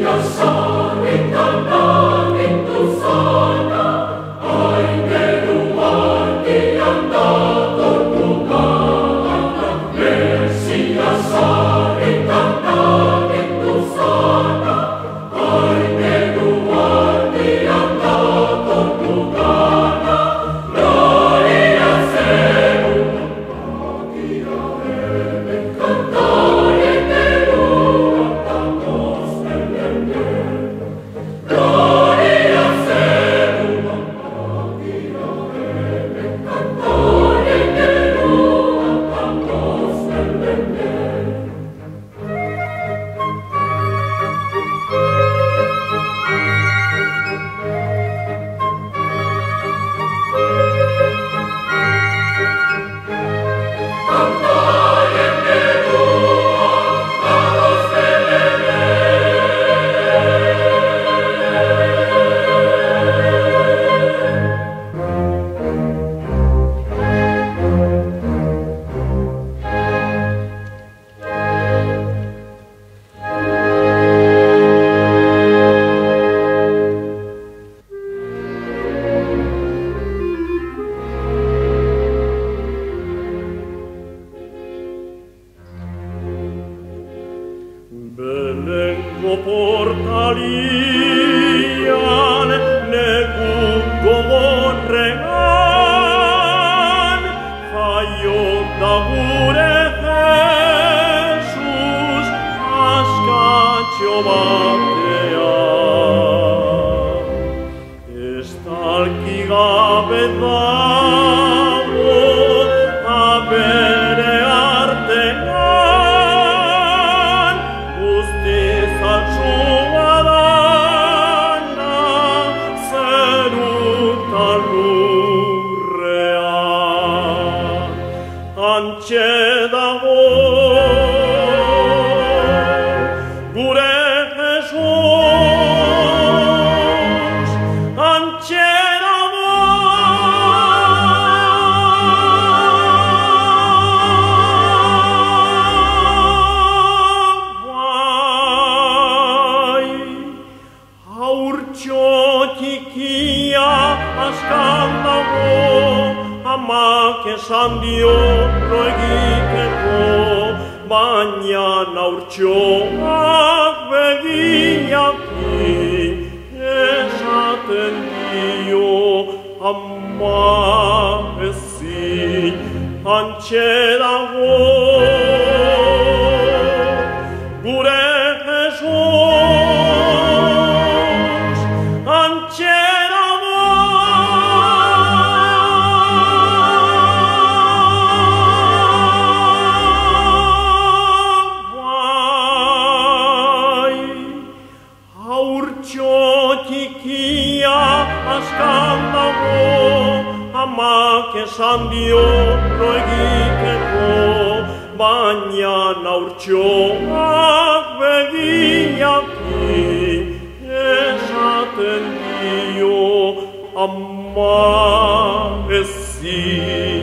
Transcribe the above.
portalian neguko morrean jaio da gure Jesus askatxo batean estalki gabe dago abere artean guztiz atxua dana zeruta lurrean hantxe dago gure Jesus hantxe txikia askan dago amak esan dio lo egiteko baina haurtxoak begiakin esaten dio ama ezin hantxe dago gure Jesus hantxe dago bai haurtxo txikia askan dago amak esan dio lo egiteko baina haurtxoak begiakin esaten dio ama ezin